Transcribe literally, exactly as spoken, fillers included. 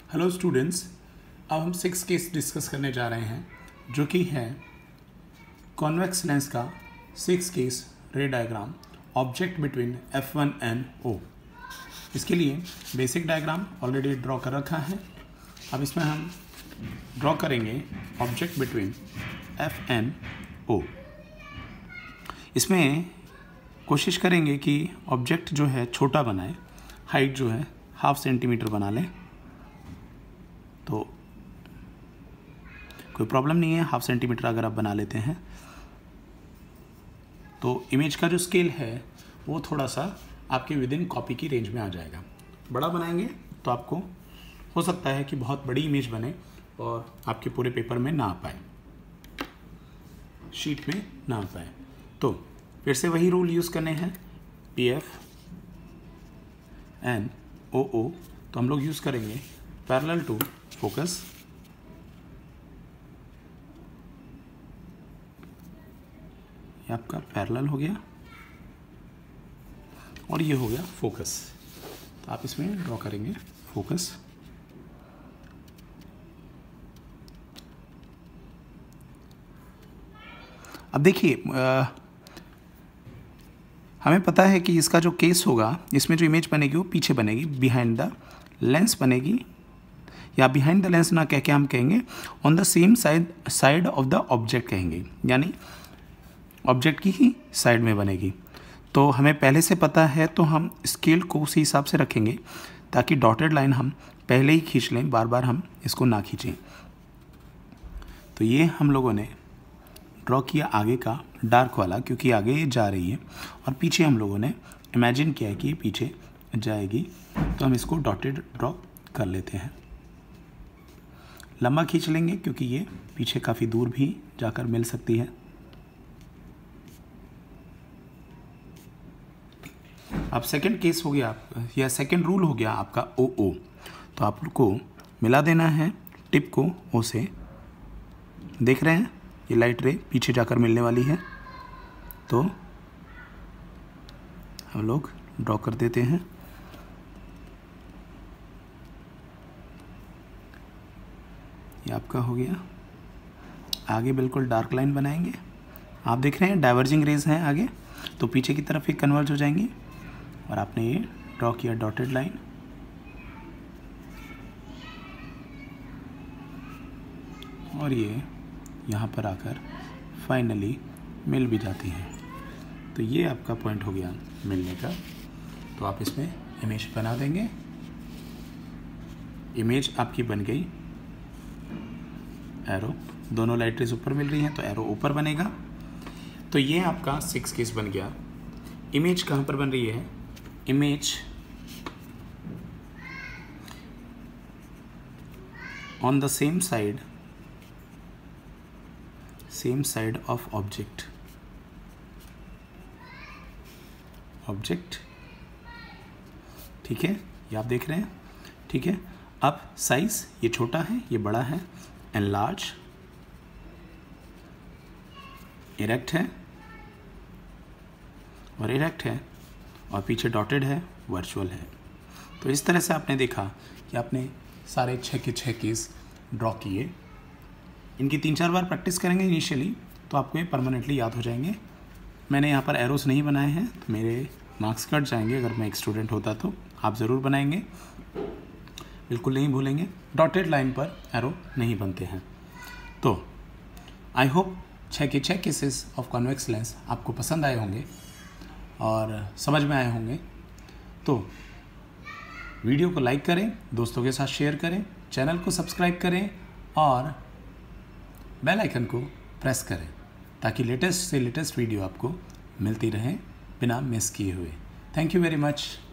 Hello students, अब हम six case discuss करने जा रहे हैं जो कि है कॉन्वेक्स लेंस का six case ray diagram object between F one and O. इसके लिए बेसिक डायग्राम ऑलरेडी ड्रॉ कर रखा है। अब इसमें हम ड्रॉ करेंगे object between F and O. इसमें कोशिश करेंगे कि ऑब्जेक्ट जो है छोटा बनाए, हाइट जो है हाफ सेंटीमीटर बना लें तो कोई प्रॉब्लम नहीं है। हाफ सेंटीमीटर अगर आप बना लेते हैं तो इमेज का जो स्केल है वो थोड़ा सा आपके विद इन कॉपी की रेंज में आ जाएगा। बड़ा बनाएंगे तो आपको हो सकता है कि बहुत बड़ी इमेज बने और आपके पूरे पेपर में ना आ पाए, शीट में ना आ पाए। तो फिर से वही रूल यूज़ करने हैं, P F and O O. तो हम लोग यूज़ करेंगे पैरेलल टू फोकस, ये आपका पैरेलल हो गया और ये हो गया फोकस। तो आप इसमें ड्रॉ करेंगे फोकस। अब देखिए, हमें पता है कि इसका जो केस होगा, इसमें जो इमेज बनेगी वो पीछे बनेगी, बिहाइंड द लेंस बनेगी, या बिहाइंड द लेंस ना कह के हम कहेंगे on the same side side of the object कहेंगे, यानी ऑब्जेक्ट की ही साइड में बनेगी। तो हमें पहले से पता है तो हम स्केल को उसी हिसाब से रखेंगे ताकि डॉटेड लाइन हम पहले ही खींच लें, बार बार हम इसको ना खींचें। तो ये हम लोगों ने ड्रॉ किया आगे का डार्क वाला, क्योंकि आगे ये जा रही है, और पीछे हम लोगों ने इमेजिन किया है कि पीछे जाएगी, तो हम इसको डॉटेड ड्रॉ कर लेते हैं। लंबा खींच लेंगे क्योंकि ये पीछे काफ़ी दूर भी जाकर मिल सकती है। अब सेकंड केस हो गया या सेकंड रूल हो गया आपका ओ ओ। तो आपको मिला देना है टिप को ओ से। देख रहे हैं ये लाइट रे पीछे जाकर मिलने वाली है, तो हम लोग ड्रॉ कर देते हैं। ये आपका हो गया। आगे बिल्कुल डार्क लाइन बनाएंगे। आप देख रहे हैं डाइवर्जिंग रेज हैं आगे, तो पीछे की तरफ ही कन्वर्ज हो जाएंगी। और आपने ये ड्रॉ किया डॉटेड लाइन, और ये यहाँ पर आकर फाइनली मिल भी जाती है। तो ये आपका पॉइंट हो गया मिलने का। तो आप इसमें इमेज बना देंगे। इमेज आपकी बन गई। एरो, दोनों लाइट रेज ऊपर मिल रही हैं तो एरो ऊपर बनेगा। तो ये आपका सिक्स केस बन गया। इमेज कहाँ पर बन रही है? Image on the same side same side of object object ठीक है, ये आप देख रहे हैं। ठीक है, अब साइज ये छोटा है, ये बड़ा है, एनलार्ज, इरेक्ट है और इरेक्ट है, और पीछे डॉटेड है, वर्चुअल है। तो इस तरह से आपने देखा कि आपने सारे छः के छः केस ड्रॉ किए। इनकी तीन चार बार प्रैक्टिस करेंगे इनिशियली तो आपको ये परमानेंटली याद हो जाएंगे। मैंने यहाँ पर एरोस नहीं बनाए हैं तो मेरे मार्क्स कट जाएंगे। अगर मैं एक स्टूडेंट होता तो आप ज़रूर बनाएंगे, बिल्कुल नहीं भूलेंगे। डॉटेड लाइन पर एरो नहीं बनते हैं। तो आई होप छः के छः केसेस ऑफ कॉन्वेक्स लेंस आपको पसंद आए होंगे और समझ में आए होंगे। तो वीडियो को लाइक करें, दोस्तों के साथ शेयर करें, चैनल को सब्सक्राइब करें और बेल आइकन को प्रेस करें ताकि लेटेस्ट से लेटेस्ट वीडियो आपको मिलती रहे बिना मिस किए हुए। Thank you very much.